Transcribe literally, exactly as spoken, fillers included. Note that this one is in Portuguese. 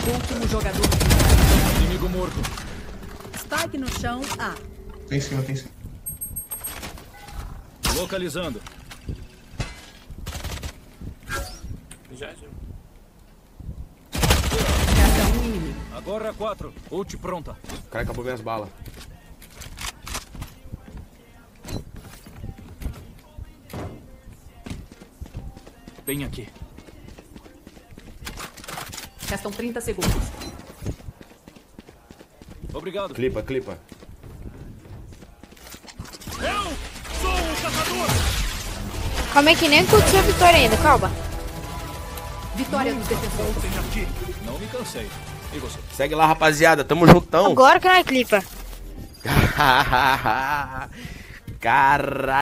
Último jogador. Inimigo morto. Spike no chão, A. Tem em cima, tem em cima. Localizando. Já, já. Resta um inimigo. Agora quatro. Ult pronta. O cara acabou minhas balas. Bem aqui. Restam trinta segundos. Obrigado. Clipa, clipa. Eu sou o caçador. Calma aí que nem aconteceu a vitória ainda, calma. Vitória dos defensores. Bem aqui. Não me cansei. E você? Segue lá, rapaziada. Tamo juntão. Agora que não é clipa. Caralho.